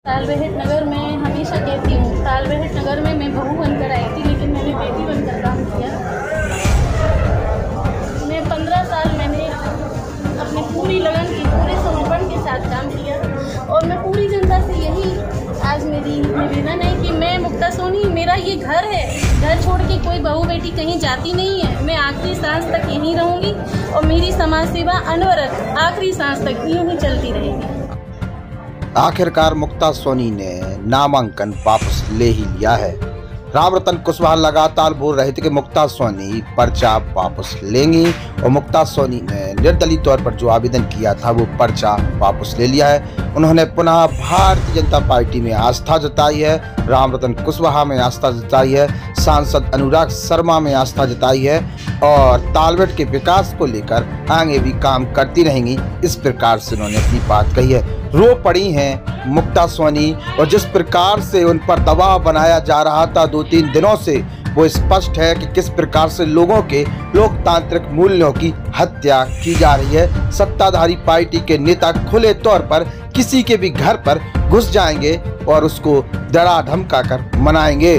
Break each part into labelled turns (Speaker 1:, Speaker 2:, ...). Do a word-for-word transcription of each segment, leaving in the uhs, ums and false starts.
Speaker 1: तालबेहट नगर में हमेशा कहती हूँ, तालबेहट नगर में मैं बहू बनकर आई थी, लेकिन मैंने बेटी बनकर काम किया। मैं पंद्रह साल मैंने अपनी पूरी लगन की, पूरे समर्पण के साथ काम किया और मैं पूरी जनता से यही आज मेरी निवेदन है कि मैं मुक्ता सोनी, मेरा ये घर है, घर छोड़ के कोई बहू बेटी कहीं जाती नहीं है। मैं आखिरी सांस तक यहीं रहूँगी और मेरी समाज सेवा अनवरत आखिरी सांस तक यूँ ही चलती रहेगी।
Speaker 2: आखिरकार मुक्ता सोनी ने नामांकन वापस ले ही लिया है। रामरतन कुशवाहा लगातार बोल रहे थे कि मुक्ता सोनी पर्चा वापस लेंगी और मुक्ता सोनी ने निर्दलीय तौर पर जो आवेदन किया था वो पर्चा वापस ले लिया है। उन्होंने पुनः भारतीय जनता पार्टी में आस्था जताई है, रामरतन कुशवाहा में आस्था जताई है, सांसद अनुराग शर्मा में आस्था जताई है और तालबेहट के विकास को लेकर आगे भी काम करती रहेंगी। इस प्रकार से उन्होंने अपनी बात कही है। रो पड़ी हैं मुक्ता सोनी और जिस प्रकार से उन पर दबाव बनाया जा रहा था दो तीन दिनों से, वो स्पष्ट है कि किस प्रकार से लोगों के लोकतांत्रिक मूल्यों की हत्या की जा रही है। सत्ताधारी पार्टी के नेता खुले तौर पर किसी के भी घर पर घुस जाएंगे और उसको डरा धमका कर मनाएंगे।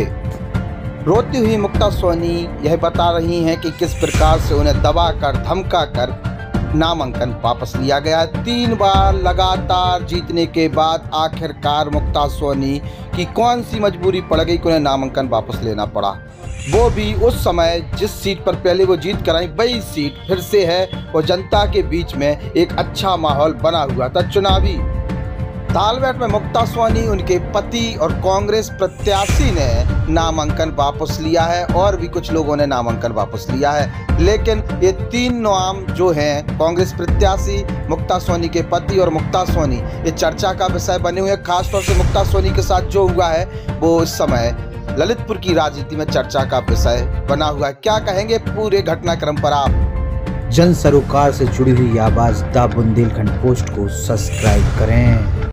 Speaker 2: रोती हुई मुक्ता सोनी यह बता रही हैं कि किस प्रकार से उन्हें दबा कर धमका कर नामांकन वापस लिया गया। तीन बार लगातार जीतने के बाद आखिरकार मुक्ता सोनी की कौन सी मजबूरी पड़ गई कि उन्हें नामांकन वापस लेना पड़ा, वो भी उस समय जिस सीट पर पहले वो जीत कर आई वही सीट फिर से है और जनता के बीच में एक अच्छा माहौल बना हुआ था चुनावी। तालबेहट में मुक्ता सोनी, उनके पति और कांग्रेस प्रत्याशी ने नामांकन वापस लिया है और भी कुछ लोगों ने नामांकन वापस लिया है, लेकिन ये तीन नाम जो हैं, कांग्रेस प्रत्याशी, मुक्ता सोनी के पति और मुक्ता सोनी, ये चर्चा का विषय बने हुए हैं। खासतौर से मुक्ता सोनी के साथ जो हुआ है वो इस समय ललितपुर की राजनीति में चर्चा का विषय बना हुआ है। क्या कहेंगे पूरे घटनाक्रम पर आप?
Speaker 3: जन सरोकार से जुड़ी हुई आवाज द बुंदेलखंड पोस्ट को सब्सक्राइब करें।